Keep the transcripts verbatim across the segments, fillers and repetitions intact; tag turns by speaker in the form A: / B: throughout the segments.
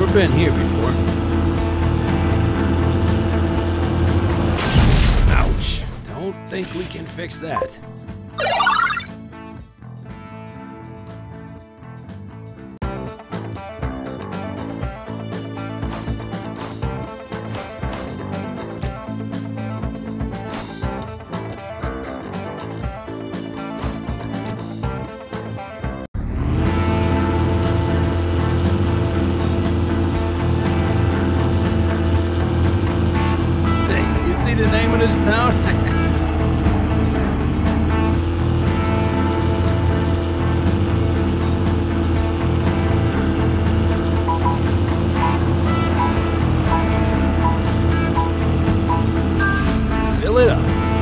A: Never been here before. Ouch. Don't think we can fix that. The name of this town? Fill it up.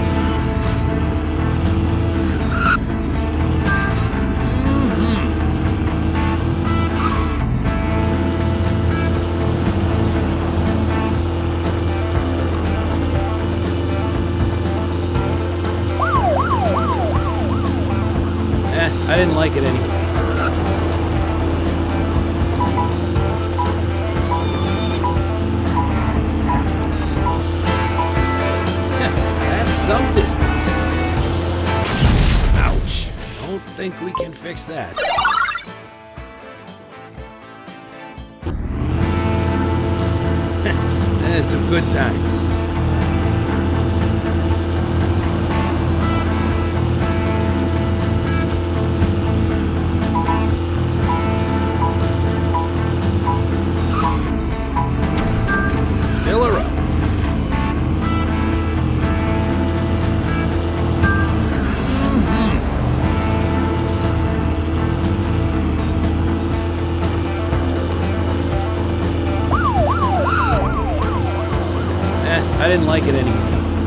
A: I didn't like it anyway. That's some distance. Ouch. Don't think we can fix that. There's some good times. Fill her up. Mm-hmm. Eh, I didn't like it anyway.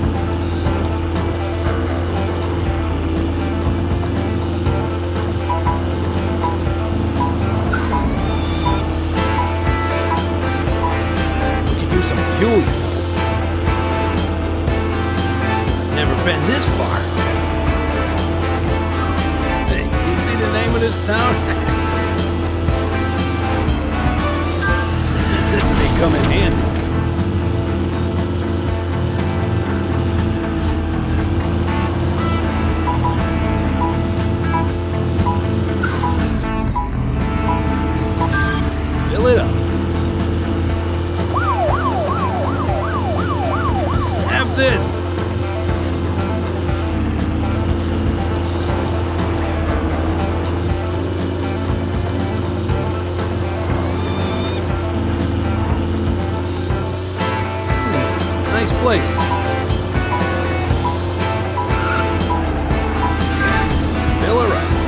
A: Some fuel, you know. Never been this far. Hey, you see the name of this town? This may come in handy. Fill it up. This. Hmm, nice place. Fill her up.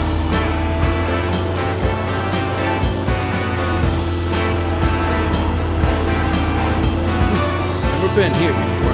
A: Hmm, never been here before.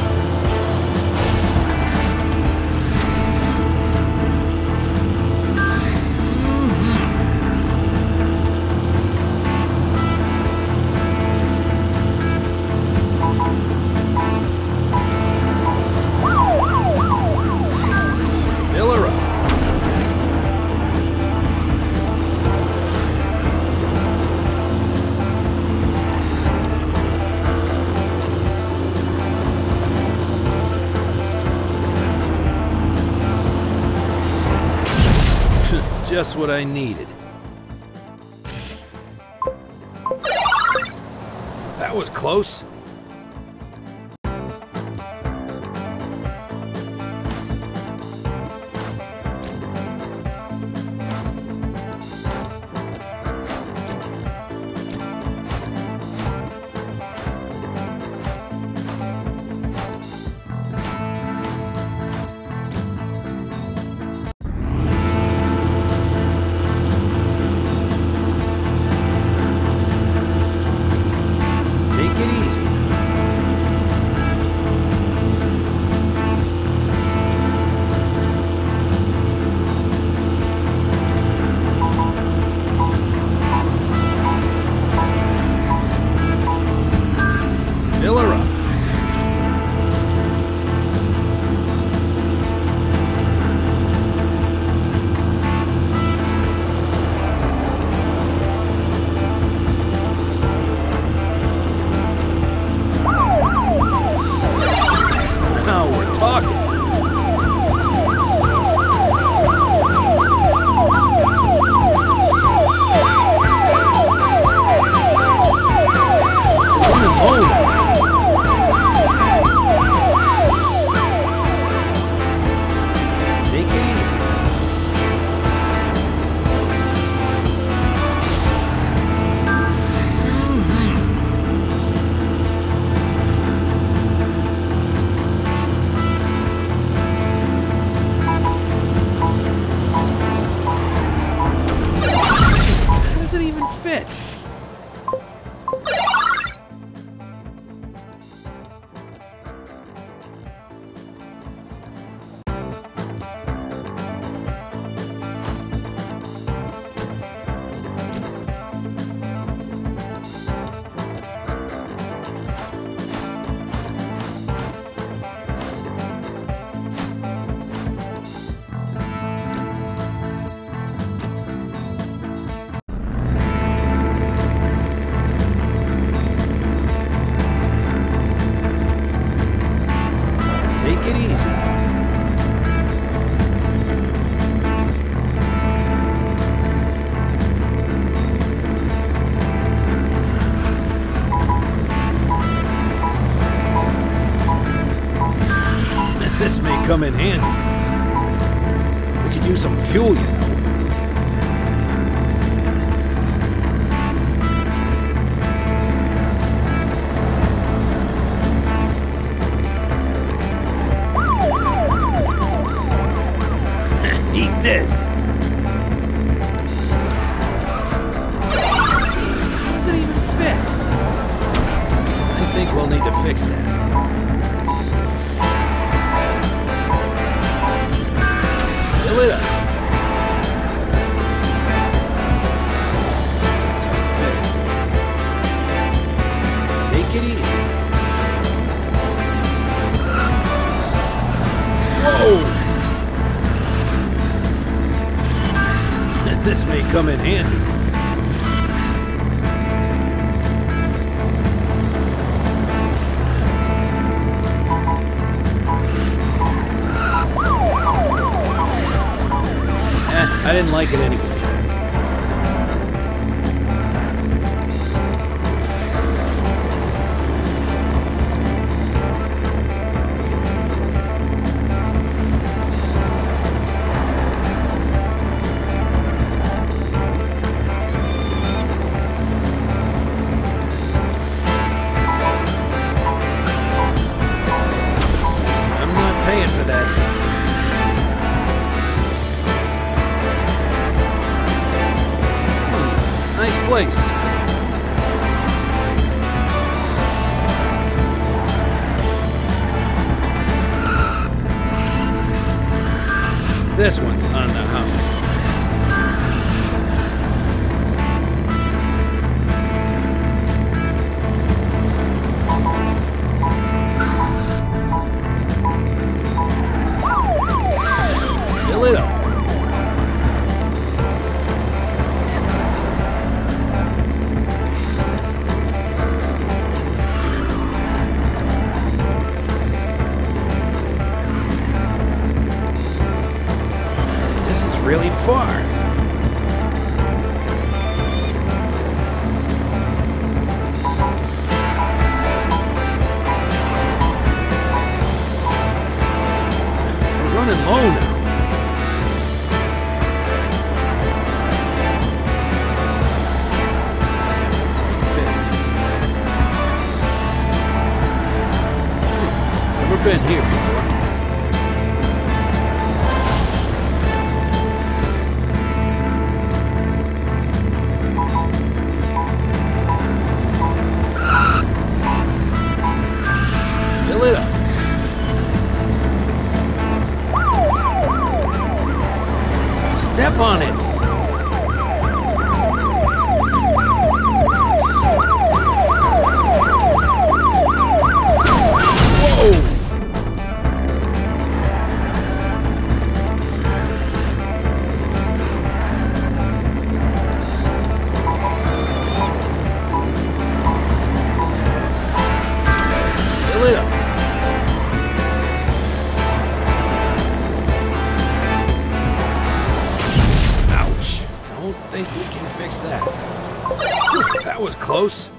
A: Just what I needed. That was close. Take it easy. handy. We could use some fuel, you know. Eat this. How does it even fit? I think we'll need to fix that. Fill it up. That's a tight fit. Take it easy. Whoa! This may come in handy. Eh, I didn't like it anyway. Paying for that. Hmm, nice place. This one's on the house. Fill it up. This is really far. We're running low now. Never been here before. Fill it up. Step on it. Whoa! Fill it up. Ouch. Don't think we can fix that. Whew, that was close.